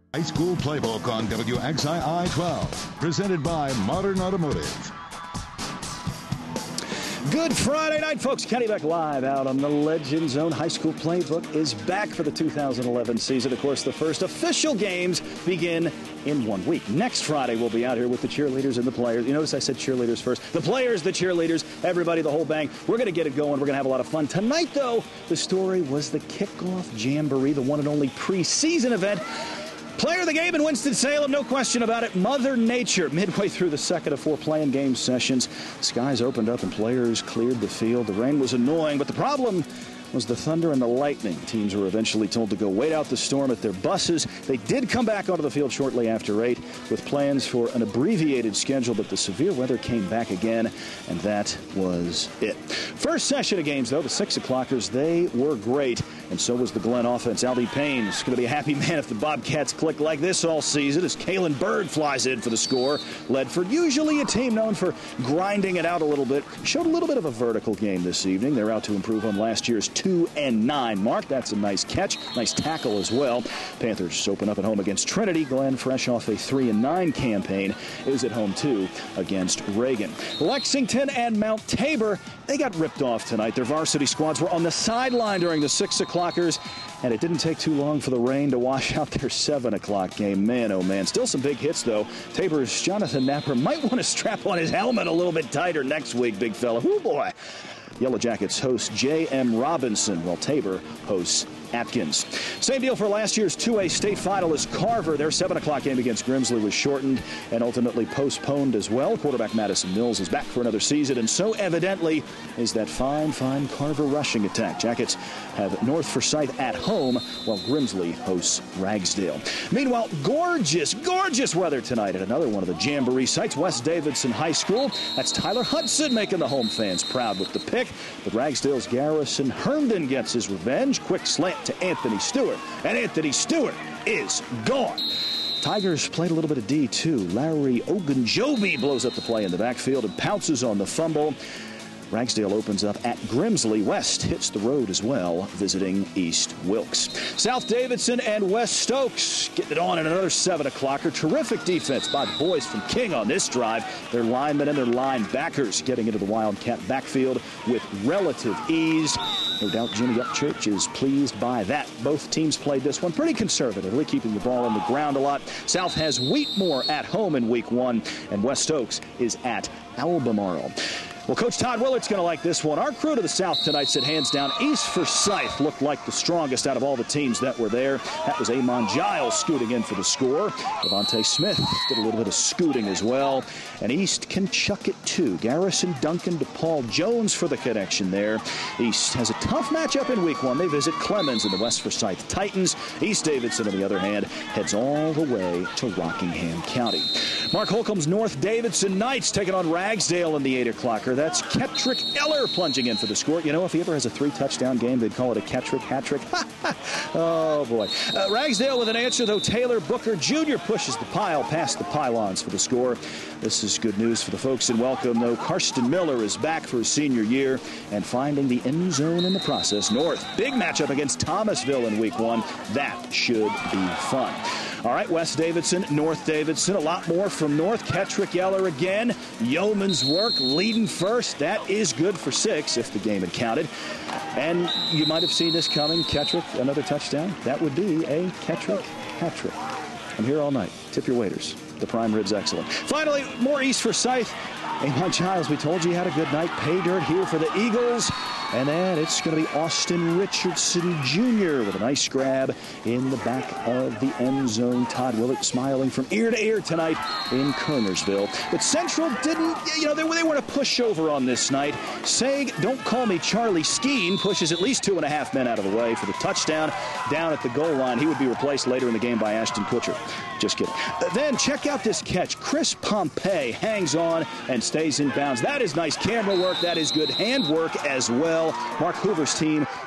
High School Playbook on WXII 12, presented by Modern Automotive. Good Friday night, folks. Kenny Beck live out on the Legend Zone. High School Playbook is back for the 2011 season. Of course, the first official games begin in 1 week. Next Friday, we'll be out here with the cheerleaders and the players. You notice I said cheerleaders first. The players, the cheerleaders, everybody, the whole bang. We're going to get it going. We're going to have a lot of fun. Tonight, though, the story was the kickoff Jamboree, the one and only preseason event. Player of the game in Winston-Salem, no question about it, Mother Nature. Midway through the second of 4 playing game sessions, skies opened up and players cleared the field. The rain was annoying, but the problem was the thunder and the lightning. Teams were eventually told to go wait out the storm at their buses. They did come back onto the field shortly after 8 with plans for an abbreviated schedule, but the severe weather came back again, and that was it. First session of games, though, the 6 o'clockers, they were great, and so was the Glen offense. Aldi Payne's going to be a happy man if the Bobcats click like this all season as Kalen Bird flies in for the score. Ledford, usually a team known for grinding it out a little bit, showed a little bit of a vertical game this evening. They're out to improve on last year's 2-9 mark. That's a nice catch, nice tackle as well. Panthers open up at home against Trinity. Glen, fresh off a 3-9 campaign, is at home too against Reagan. Lexington and Mount Tabor, they got ripped off tonight. Their varsity squads were on the sideline during the 6 o'clockers, and it didn't take too long for the rain to wash out their 7 o'clock game. Man, oh man. Still some big hits, though. Tabor's Jonathan Napper might want to strap on his helmet a little bit tighter next week, big fella. Whoo, boy. Yellow Jackets host J.M. Robinson, while Tabor hosts Atkins. Same deal for last year's 2A state finalist Carver. Their 7 o'clock game against Grimsley was shortened and ultimately postponed as well. Quarterback Madison Mills is back for another season, and so evidently is that fine Carver rushing attack. Jackets have North Forsyth at home, while Grimsley hosts Ragsdale. Meanwhile, gorgeous weather tonight at another one of the Jamboree sites, West Davidson High School. That's Tyler Hudson making the home fans proud with the pick. But Ragsdale's Garrison Herndon gets his revenge. Quick slant to Anthony Stewart, and Anthony Stewart is gone. Tigers played a little bit of D, too. Larry Ogunjobi blows up the play in the backfield and pounces on the fumble. Ragsdale opens up at Grimsley. West hits the road as well, visiting East Wilkes. South Davidson and West Stokes getting it on in another 7 o'clocker. Terrific defense by the boys from King on this drive. Their linemen and their linebackers getting into the Wildcat backfield with relative ease. No doubt Jimmy Upchurch is pleased by that. Both teams played this one pretty conservatively, keeping the ball on the ground a lot. South has Wheatmore at home in week 1, and West Stokes is at Albemarle. Well, Coach Todd Willard's going to like this one. Our crew to the south tonight said hands down East Forsyth looked like the strongest out of all the teams that were there. That was Amon Giles scooting in for the score. Devontae Smith did a little bit of scooting as well. And East can chuck it too. Garrison Duncan to Paul Jones for the connection there. East has a tough matchup in week 1. They visit Clemens and the West Forsyth Titans. East Davidson, on the other hand, heads all the way to Rockingham County. Mark Holcomb's North Davidson Knights taking on Ragsdale in the 8 o'clocker. That's Kettrick Eller plunging in for the score. You know, if he ever has a 3-touchdown game, they'd call it a Kettrick hat-trick. Oh, boy. Ragsdale with an answer, though. Taylor Booker Jr. pushes the pile past the pylons for the score. This is good news for the folks in Welcome, though. Karsten Miller is back for his senior year and finding the end zone in the process. North, big matchup against Thomasville in week 1. That should be fun. All right, West Davidson, North Davidson, a lot more from North. Kettrick Eller again. Yeoman's work leading first. That is good for 6 if the game had counted. And you might have seen this coming. Kettrick, another touchdown. That would be a Kettrick hat-trick. I'm here all night. Tip your waiters. The prime rib's excellent. Finally, more East Forsyth. Amon Giles, we told you he had a good night. Pay dirt here for the Eagles. And then it's going to be Austin Richardson Jr. with a nice grab in the back of the end zone. Todd Willett smiling from ear to ear tonight in Kernersville. But Central didn't, they weren't a pushover on this night. Saig, don't call me Charlie Skeen, pushes at least 2.5 men out of the way for the touchdown down at the goal line. He would be replaced later in the game by Ashton Kutcher. Just kidding. Then check out this catch. Chris Pompey hangs on and stays in bounds. That is nice camera work. That is good handwork as well. Mark Hoover's team